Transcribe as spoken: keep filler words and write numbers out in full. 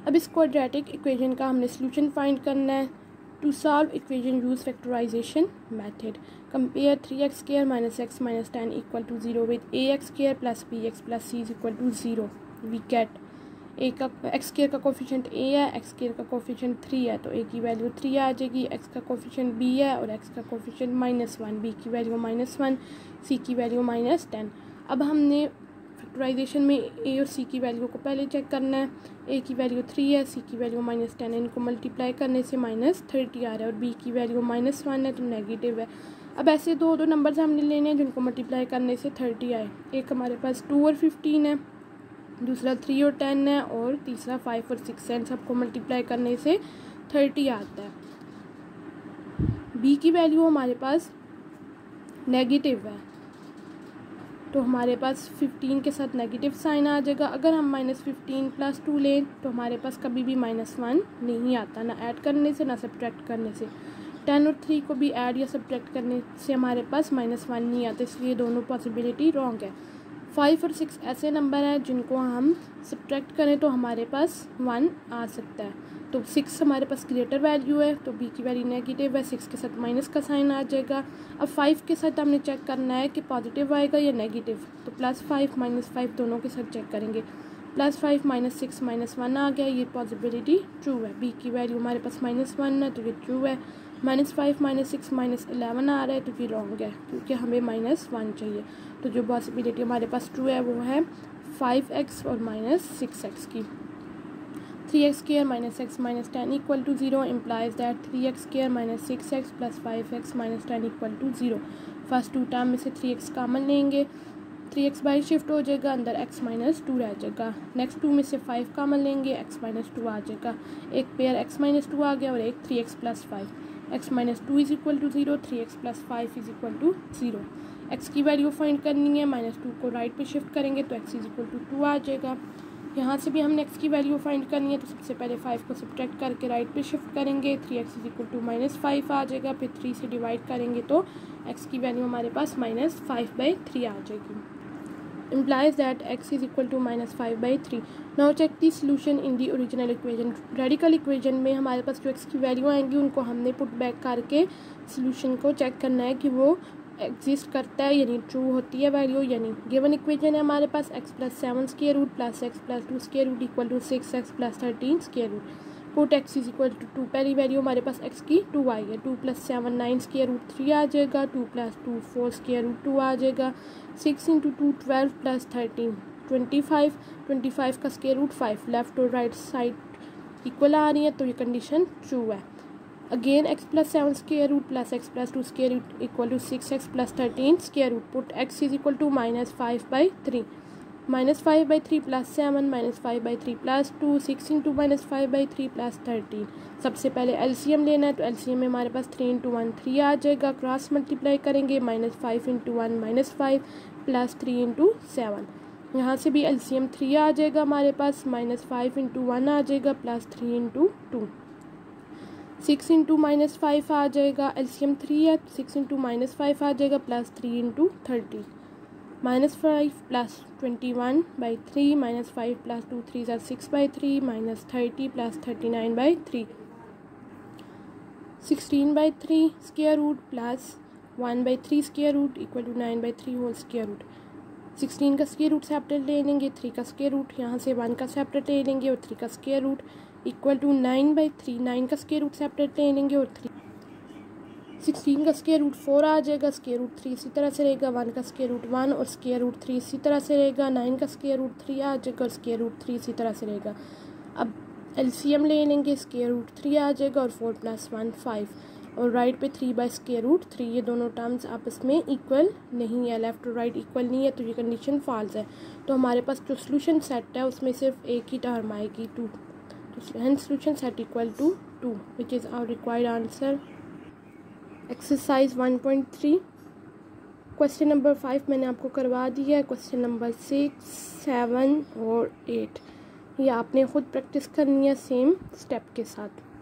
अब इस quadratic equation का हमने सोल्यूशन फाइंड करना है। To solve equation use factorisation method. Compare three x square minus x minus ten equal to zero with a x square plus b x plus c is equal to zero. We get a का x square का coefficient a है, x square का coefficient three है, तो ए की value three आ जाएगी। X का कोफिशिएंट बी है और एक्स का कोफिशिएंट माइनस वन, बी की वैल्यू माइनस वन, सी की वैल्यू माइनस टेन। अब हमने फैक्टराइजेशन में ए और सी की वैल्यू को पहले चेक करना है। ए की वैल्यू थ्री है, सी की वैल्यू माइनस टेन है, इनको मल्टीप्लाई करने से माइनस थर्टी आ रहा है, और बी की वैल्यू माइनस वन है तो नेगेटिव है। अब ऐसे दो दो नंबर्स हमने लेने हैं जिनको मल्टीप्लाई करने से थर्टी आए। एक हमारे पास टू और फिफ्टीन है, दूसरा थ्री और टेन है, और तीसरा फाइव और सिक्स है। सबको मल्टीप्लाई करने से थर्टी आता है। बी की वैल्यू हमारे पास नेगेटिव है, तो हमारे पास फिफ्टीन के साथ नेगेटिव साइन आ जाएगा। अगर हम माइनस फिफ्टीन प्लस टू लें तो हमारे पास कभी भी माइनस वन नहीं आता, ना ऐड करने से ना सब्ट्रैक्ट करने से। टेन और थ्री को भी ऐड या सब्ट्रैक्ट करने से हमारे पास माइनस वन नहीं आता, इसलिए दोनों पॉसिबिलिटी रॉन्ग है। फाइव और सिक्स ऐसे नंबर हैं जिनको हम सब्ट्रैक्ट करें तो हमारे पास वन आ सकता है। तो सिक्स हमारे पास ग्रेटर वैल्यू है, तो बी की वैल्यू नेगेटिव है, सिक्स के साथ माइनस का साइन आ जाएगा। अब फाइव के साथ हमने चेक करना है कि पॉजिटिव आएगा या नेगेटिव, तो प्लस फाइव माइनस फाइव दोनों के साथ चेक करेंगे। Plus five minus six minus one आ गया, ये पॉसिबिलिटी ट्रू है। बी की वैल्यू हमारे पास माइनस वन है तो ये ट्रू है। Minus five minus six minus eleven आ रहा है तो ये रॉन्ग है, क्योंकि हमें माइनस वन चाहिए। तो जो पॉसिबिलिटी हमारे पास ट्रू है वो है फाइव एक्स और माइनस सिक्स एक्स की। Three x square minus x minus ten equal to zero implies that three x square minus six x plus five x minus ten equal to zero. First two term में से three x common लेंगे, three x by shift हो जाएगा, अंदर x minus to रह जाएगा। Next two में से फाइव कॉमन लेंगे, एक्स माइनस टू आ जाएगा। एक पेयर एक्स माइनस टू आ गया और एक three x plus five. X minus two is equal to zero, three x plus five is equal to zero. X की वैल्यू फाइंड करनी है, माइनस टू को राइट पे शिफ्ट करेंगे तो x is equal to two आ जाएगा। यहाँ से भी हमने एक्स की वैल्यू फाइंड करनी है, तो सबसे पहले फाइव को सब्ट्रैक्ट करके राइट पे शिफ्ट करेंगे, three x is equal to minus five आ जाएगा। फिर थ्री से डिवाइड करेंगे तो एक्स की वैल्यू हमारे पास माइनस फाइव बाई थ्री आ जाएगी। implies that x is equal to minus five by three. Now check the solution in the original equation. Radical equation में हमारे पास जो x की वैल्यू आएंगी उनको हमने पुट बैक करके solution को चेक करना है कि वो एग्जिस्ट करता है यानी ट्रू होती है वैल्यू यानी। गिवन इक्वेशन है हमारे पास x plus seven square root plus x plus two square root equal to six x plus thirteen square root. Put x is equal to two, पहली वैल्यू हमारे पास x की टू आई है, two plus seven nine square root three आ जाएगा, two plus two four square root two आ जाएगा, six into two twelve plus thirteen twenty five, twenty five का स्क्वायर रूट फाइव। लेफ्ट और राइट साइड इक्वल आ रही है तो ये कंडीशन ट्रू है। Again x plus seven square root plus x plus two square root equal to six x plus thirteen square root. Put x is equal to minus five by three, minus five by three plus seven minus five by three plus two, six into minus five by three plus thirteen. सबसे पहले LCM लेना है तो LCM में हमारे पास three into one three आ जाएगा, क्रॉस मल्टीप्लाई करेंगे minus five into one minus five plus three into seven. यहाँ से भी एलसीएम थ्री आ जाएगा हमारे पास, माइनस फाइव इंटू वन आ जाएगा plus three into two, six into minus five आ जाएगा, एलसीएम थ्री है सिक्स इंटू माइनस फाइव आ जाएगा plus three into thirty, minus five plus twenty one by three minus five plus two three ज़ा six by three minus thirty plus thirty nine by three, sixteen by three square root plus one by three square root equal to nine by three whole square root. Sixteen का square root separate ले लेंगे, three का square root यहाँ से one का separate ले लेंगे और थ्री का square root equal to nine by three, nine का स्क्वायर रूट सेपरेट ले लेंगे और थ्री, सिक्सटीन का स्क्वायर रूट फोर आ जाएगा, स्क्वायर रूट थ्री इसी तरह से रहेगा, वन का स्क्वायर रूट वन और स्क्वायर रूट थ्री इसी तरह से रहेगा, नाइन का स्क्वायर रूट थ्री आ जाएगा और स्क्वायर रूट थ्री इसी तरह से रहेगा। अब एलसीएम ले लेंगे, स्क्वायर रूट थ्री आ जाएगा और फोर प्लस वन फाइव और राइट पे three by square root three. ये दोनों टर्म्स आपस में इक्वल नहीं है, लेफ्ट और राइट इक्वल नहीं है तो ये कंडीशन फॉल्स है। तो हमारे पास जो सोल्यूशन सेट है उसमें सिर्फ एक ही टर्म आएगी टू, तो hence solution set equal to two which is our required answer. Exercise one point three question number five मैंने आपको करवा दिया है, क्वेश्चन नंबर सिक्स सेवन और एट ये आपने खुद प्रैक्टिस करनी है सेम स्टेप के साथ।